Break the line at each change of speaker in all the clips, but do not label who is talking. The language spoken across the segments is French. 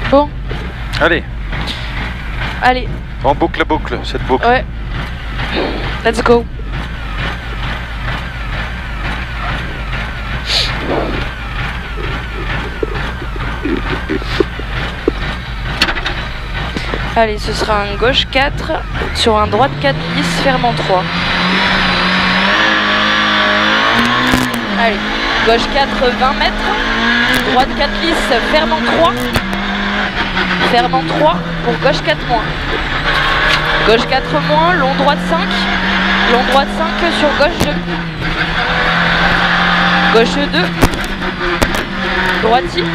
Bon.
Allez.
Allez.
On boucle la boucle, cette boucle.
Ouais. Let's go. Allez, ce sera un gauche 4 sur un droite 4 lisse fermant 3. Allez, gauche 4 20 mètres, droite 4 lisse fermant 3. Fermant 3 pour gauche 4 moins. Gauche 4 moins, long droite 5. Long droite 5 sur gauche 2. Gauche 2. Droiti.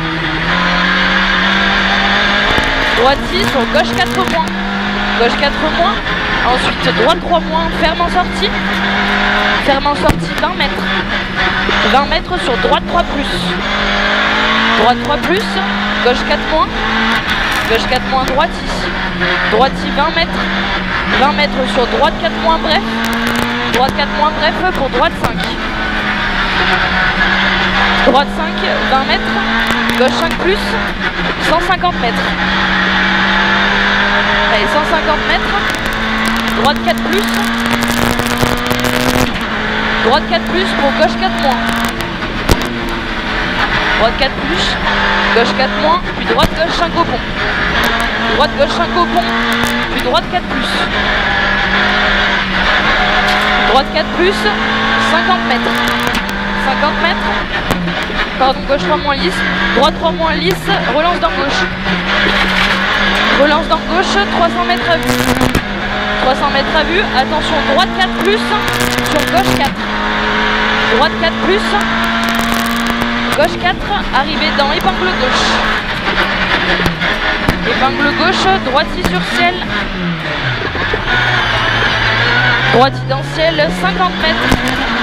Droiti sur gauche 4 moins. Gauche 4 moins. Ensuite droite 3 moins, ferme en sortie. Ferme en sortie 20 mètres. 20 mètres sur droite 3 plus. Droite 3 plus. Gauche 4 moins. Gauche 4 moins, droite ici. Droite ici 20 mètres. 20 mètres sur droite 4 moins bref. Droite 4 moins bref pour droite 5. Droite 5, 20 mètres. Gauche 5 plus, 150 mètres. Allez, 150 mètres. Droite 4 plus. Droite 4 plus pour gauche 4 moins. Droite 4 plus. Gauche 4 moins, puis droite gauche 5 au pont. Droite gauche 5 au pont, puis droite 4 plus. Droite 4 plus, 50 mètres. 50 mètres. Pardon, gauche 3 moins lisse. Droite 3 moins lisse, relance dans gauche. Relance dans gauche, 300 mètres à vue. 300 mètres à vue, attention, droite 4 plus sur gauche 4. Droite 4 plus. Gauche 4, arrivée dans épingle gauche. Épingle gauche, droite sur ciel. Droite dans ciel, 50 mètres.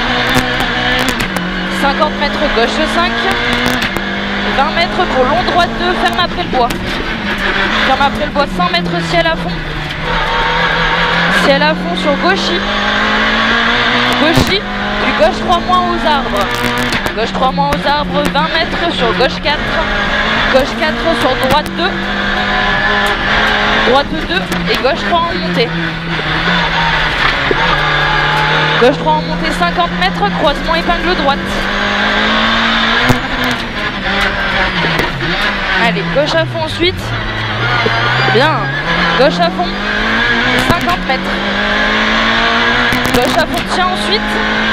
50 mètres gauche 5. 20 mètres pour long droite 2, ferme après le bois. Ferme après le bois, 100 mètres ciel à fond. Ciel à fond sur gauchy. Gauchy, puis gauche 3 moins aux arbres. Gauche 3 moins aux arbres, 20 mètres sur gauche 4. Gauche 4 sur droite 2. Droite 2 et gauche 3 en montée. Gauche 3 en montée, 50 mètres, croisement épingle droite. Allez, gauche à fond ensuite. Bien. Gauche à fond, 50 mètres. Gauche à fond, tiens ensuite.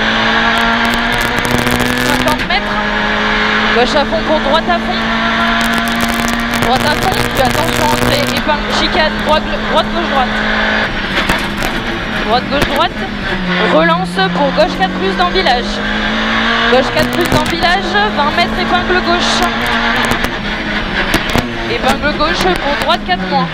50 mètres. Gauche à fond pour droite à fond. Droite à fond, puis attention entrée, épingle, chicane, droite, gauche, droite. Droite, gauche, droite. Relance pour gauche 4 plus dans le village. Gauche 4 plus dans le village, 20 mètres épingle gauche. Épingle gauche pour droite 4 moins.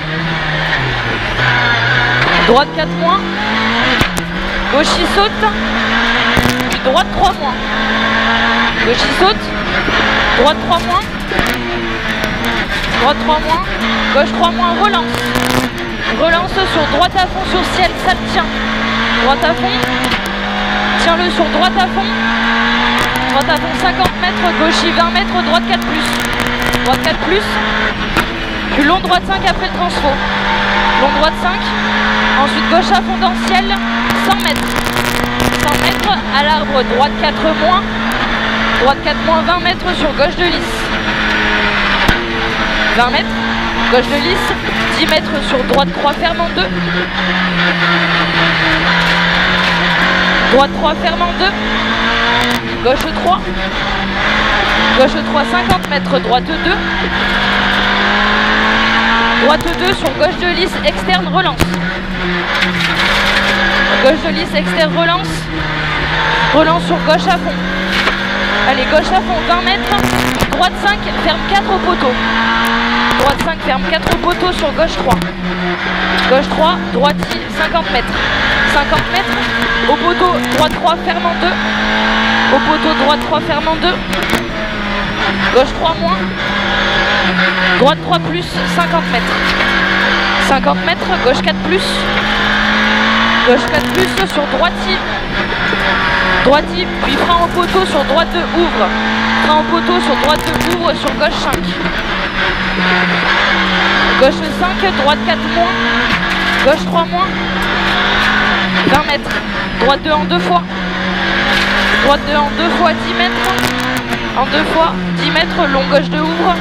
Droite 4 moins. Gauche il saute. Puis droite 3 moins. Gauche il saute. Droite 3 moins. Droite 3 moins. Gauche 3 moins, relance. Relance sur droite à fond sur ciel, ça le tient. Droite à fond. Tiens-le sur droite à fond. Droite à fond 50 mètres, gauche 20 mètres, droite 4 plus. Droite 4 plus. Puis long droite 5 après le transfo. Long droite 5. Ensuite gauche à fond dans le ciel, 100 mètres. 100 mètres à l'arbre, droite 4 moins. Droite 4 moins, 20 mètres sur gauche de lisse. 20 mètres, gauche de lisse. 10 mètres sur droite 3 ferme en 2. Droite 3 ferme en 2. Gauche 3. Gauche 3, 50 mètres, droite 2. Droite 2 sur gauche de lisse, externe, relance. Gauche de lisse, externe, relance. Relance sur gauche à fond. Allez, gauche à fond, 20 mètres. Droite 5, ferme 4 au poteau. Droite 5, ferme 4 au poteau sur gauche 3. Gauche 3, droite 50 mètres. 50 mètres. Au poteau, droite 3, ferme en 2. Au poteau, droite 3, ferme en 2. Gauche 3 moins. Droite 3 plus, 50 mètres. 50 mètres, gauche 4 plus. Gauche 4 plus sur droite-y. Droite-y, puis frein au poteau sur droite 2, ouvre. Frein au poteau sur droite 2, ouvre sur gauche 5. Gauche 5, droite 4 moins. Gauche 3 moins. 20 mètres. Droite 2 en 2 fois. Droite 2 en 2 fois 10 mètres. En 2 fois 10 mètres. Long gauche 2 ouvre.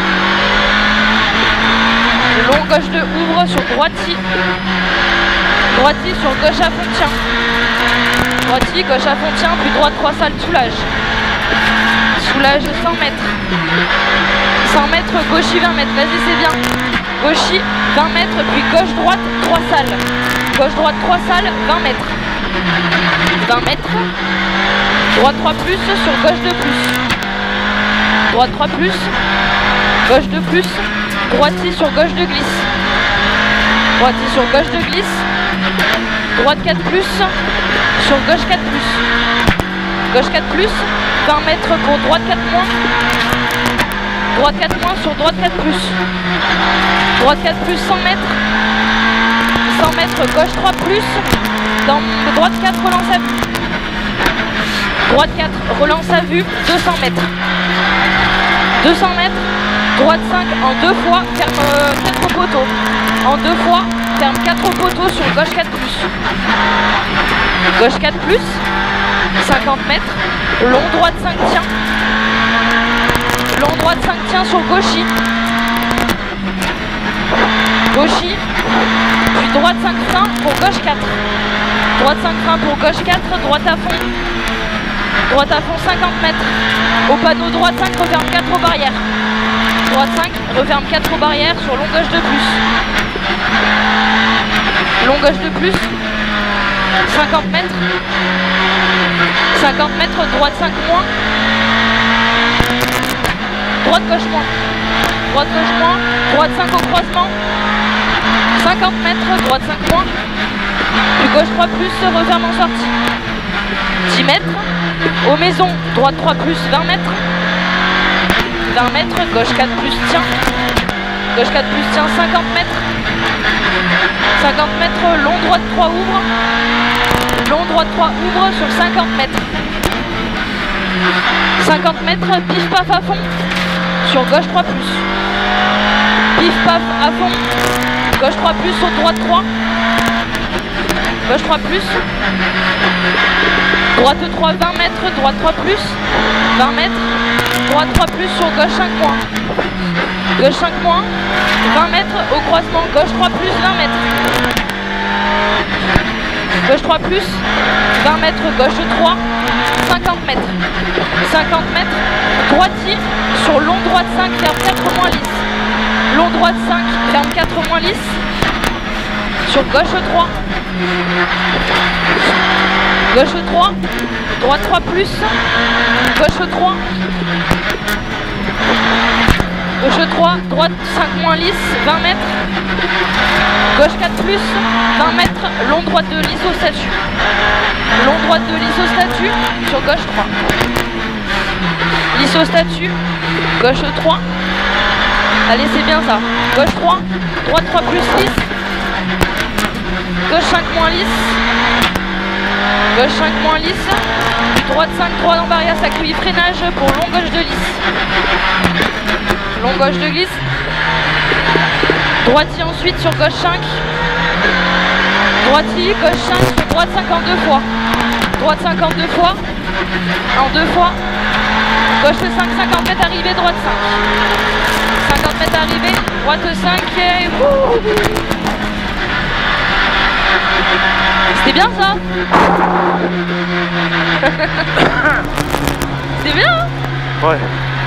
Long gauche 2 ouvre sur droite-ci. Droite-ci sur gauche à fond tient. Droite-ci, gauche à fond tient, puis droite 3 salles, soulage. Soulage 100 mètres. 100 mètres, gauchis 20 mètres, vas-y c'est bien. Gauchis 20 mètres, puis gauche-droite 3 salles. Gauche-droite 3 salles, 20 mètres. 20 mètres. Droite 3 plus sur gauche 2 plus. Droite 3 plus. Gauche 2 plus. Droite-ci sur gauche 2 glisse. Droite-ci sur gauche 2 glisse. Droite 4 plus. Sur gauche 4 plus. Gauche 4 plus. 20 mètres pour droite 4 moins. Droite 4 moins sur droite 4 plus. Droite 4 plus 100 mètres. 100 mètres gauche 3 plus. Dans droite 4 relance à vue. Droite 4 relance à vue 200 mètres. 200 mètres. Droite 5 en 2 fois ferme 4 poteaux. En 2 fois ferme 4 poteaux sur gauche 4 plus. Gauche 4 plus. 50 mètres. Long droite 5 tient. Long droite 5 tient sur gauchis. Gauchis. Puis droite 5 frein pour gauche 4. Droite 5 frein pour gauche 4. Droite à fond. Droite à fond 50 mètres. Au panneau droite 5 referme 4 aux barrières. Droite 5 referme 4 aux barrières sur long gauche 2 plus. Long gauche 2 plus. 50 mètres. 50 mètres, droite 5 moins. Droite gauche moins. Droite gauche moins. Droite 5 au croisement. 50 mètres, droite 5 moins. Puis gauche 3 plus, referme en sortie. 10 mètres. Aux maisons, droite 3 plus, 20 mètres. 20 mètres, gauche 4 plus, tient. Gauche 4 plus, tient, 50 mètres. 50 mètres, long droite 3 ouvre. Long droite 3 ouvre sur 50 mètres. 50 mètres, pif paf à fond. Sur gauche 3 plus. Pif paf à fond. Gauche 3 plus sur droite 3. Gauche 3 plus. Droite 3, 20 mètres, droite 3 plus. 20 mètres. Droite 3 plus sur gauche 5 moins. Gauche 5 moins. 20 mètres au croisement. Gauche 3 plus, 20 mètres. Gauche 3 plus. 20 mètres, gauche 3. 50 mètres. 50 mètres. Droitier sur long droite 5, ferme 4 moins lisse. Long droite 5, ferme 4 moins lisse. Sur gauche 3. Gauche 3. Droite 3 plus. Gauche 3. Gauche 3. Droite 5 moins lisse. 20 mètres. Gauche 4 plus. 20 mètres. Long droite de lisse au statut. Long droite de lisse au statut. Sur gauche 3. Lisse au statut. Gauche 3. Allez, c'est bien ça. Gauche 3. Droite 3 plus lisse. Gauche 5 moins lisse. Gauche 5 moins lisse. Droite 5, 3 dans barrière, ça accueille freinage pour long gauche de lisse. Long gauche de glisse. Droitier ensuite sur gauche 5. Droitier, gauche 5 sur droite 5 en 2 fois. Droite 5 en 2 fois. En 2 fois. Gauche 5, 50 mètres arrivée, droite 5. 50 mètres arrivée, droite 5 et... C'était bien ça. C'est bien hein.
Ouais.